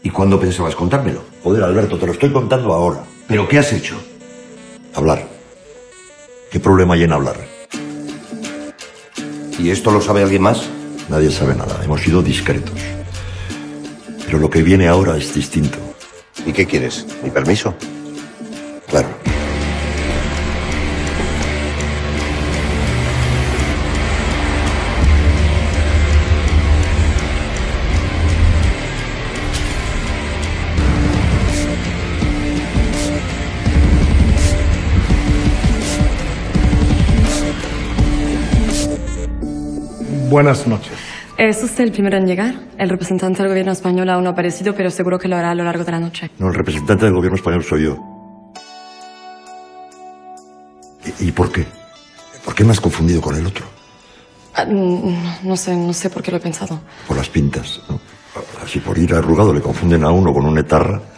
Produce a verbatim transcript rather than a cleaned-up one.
¿Y cuándo pensabas contármelo? Joder, Alberto, te lo estoy contando ahora. ¿Pero qué has hecho? Hablar. ¿Qué problema hay en hablar? ¿Y esto lo sabe alguien más? Nadie sabe nada. Hemos sido discretos. Pero lo que viene ahora es distinto. ¿Y qué quieres? ¿Mi permiso? Claro. Buenas noches. ¿Es usted el primero en llegar? El representante del gobierno español aún no ha aparecido, pero seguro que lo hará a lo largo de la noche. No, el representante del gobierno español soy yo. ¿Y, y por qué? ¿Por qué me has confundido con el otro? Ah, no, no sé, no sé por qué lo he pensado. Por las pintas, ¿no? Así por ir arrugado le confunden a uno con un etarra.